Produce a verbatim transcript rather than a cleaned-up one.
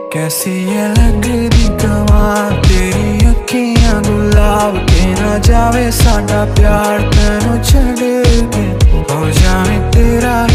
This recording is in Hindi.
कैसी ये लगदी कमाल तेरी अखियां गुलाब के ना जावे साडा प्यार तेनू छड़ के हो जावे तेरा